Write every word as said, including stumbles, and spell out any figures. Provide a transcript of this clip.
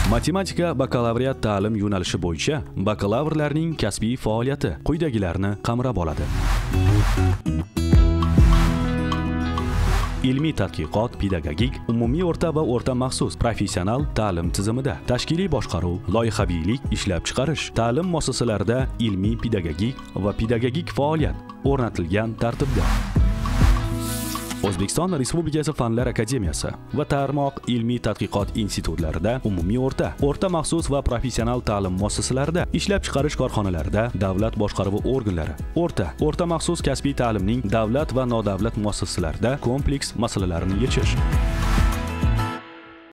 Matematika bakalavriat ta'lim yo'nalishi bo'yicha bakalavrlarning kasbiy faoliyati quyidagilarni qamrab oladi. Ilmiy tadqiqot, pedagogik, umumiy o'rta va o'rta maxsus professional ta'lim tizimida tashkiliy boshqaruv, loyihaviylik, ishlab chiqarish, ta'lim muassasalarida ilmiy pedagogik va pedagogik faoliyat o'rnatilgan tartibda. O'zbekiston Respublikasi Fanlar akademiyasi va tarmoq ilmiy tadqiqot institutlarida, umumiy o'rta, o'rta maxsus va professional ta'lim muassasalarida, ishlab chiqarish korxonalarida, davlat boshqaruvi organlari, o'rta, o'rta maxsus kasbiy ta'limning davlat va nodavlat muassasalarida kompleks masalalarini yechish.